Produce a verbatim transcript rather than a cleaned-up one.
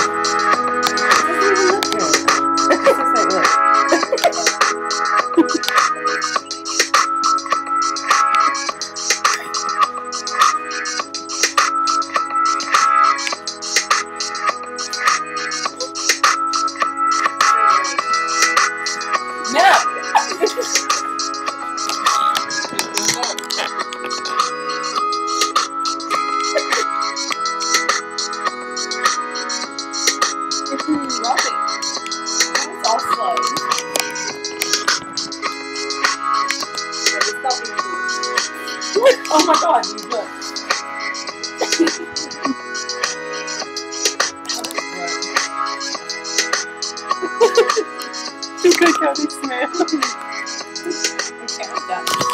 Oh my god, you look. Look how they smell. Okay, I'm done.